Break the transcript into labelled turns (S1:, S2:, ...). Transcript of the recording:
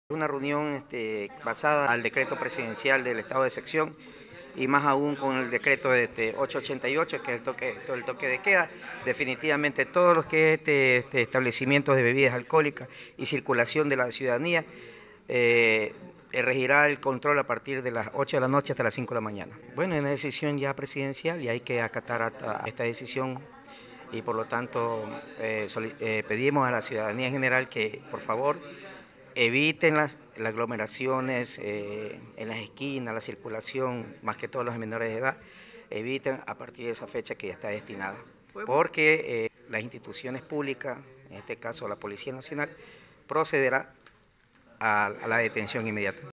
S1: Una reunión basada al decreto presidencial del estado de excepción y más aún con el decreto de 888, que es el toque de queda. Definitivamente todos los que establecimientos de bebidas alcohólicas y circulación de la ciudadanía regirá el control a partir de las 8 de la noche hasta las 5 de la mañana. Bueno, es una decisión ya presidencial y hay que acatar a esta decisión y por lo tanto pedimos a la ciudadanía en general que por favor eviten las aglomeraciones en las esquinas, la circulación, más que todos los menores de edad, eviten a partir de esa fecha que ya está destinada. Porque las instituciones públicas, en este caso la Policía Nacional, procederá a la detención inmediata.